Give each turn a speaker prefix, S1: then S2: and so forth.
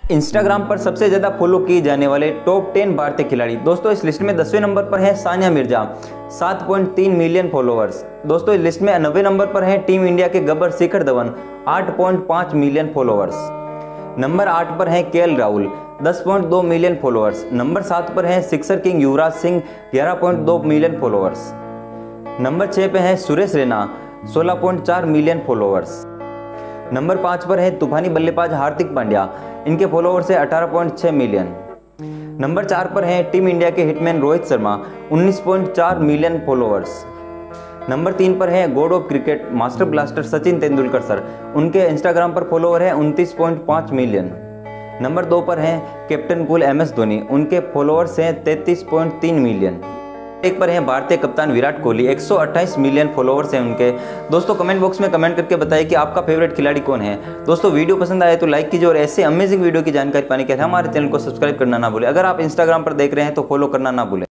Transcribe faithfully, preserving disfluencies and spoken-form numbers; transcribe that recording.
S1: Instagram पर सबसे ज्यादा फॉलो किए जाने वाले टॉप टेन भारतीय खिलाड़ी। दोस्तों इस लिस्ट में दसवें नंबर पर है सानिया मिर्जा, सात पॉइंट तीन मिलियन फॉलोअर्स। दोस्तों इस लिस्ट में नौवें नंबर पर है टीम इंडिया के गब्बर शिखर धवन, आठ पॉइंट पाँच मिलियन फॉलोअर्स। नंबर आठ पर है के एल राहुल, दस पॉइंट दो मिलियन फॉलोअर्स। नंबर सात पर है सिक्सर किंग युवराज सिंह, ग्यारह पॉइंट दो मिलियन फॉलोअर्स। नंबर छह पे है सुरेश रैना, सोलह पॉइंट चार मिलियन फॉलोअर्स। नंबर पाँच पर है तूफानी बल्लेबाज हार्दिक पांड्या, इनके फॉलोअर्स है अठारह पॉइंट छह मिलियन। नंबर चार पर है टीम इंडिया के हिटमैन रोहित शर्मा, उन्नीस पॉइंट चार मिलियन फॉलोअर्स। नंबर तीन पर है God of cricket master blaster Sachin Tendulkar sir, उनके इंस्टाग्राम पर फॉलोअर है उनतीस पॉइंट पाँच मिलियन। नंबर दो पर है captain cool M S Dhoni, उनके फॉलोअर्स हैं तैंतीस पॉइंट तीन मिलियन। एक पर है भारतीय कप्तान विराट कोहली, एक सौ अट्ठाईस मिलियन फॉलोअर्स हैं उनके। दोस्तों कमेंट बॉक्स में कमेंट करके बताइए कि आपका फेवरेट खिलाड़ी कौन है। दोस्तों वीडियो पसंद आए तो लाइक कीजिए और ऐसे अमेजिंग वीडियो की जानकारी पाने के लिए हमारे चैनल को सब्सक्राइब करना ना भूलें। अगर आप इंस्टाग्राम पर देख रहे हैं तो फॉलो करना ना भूलें।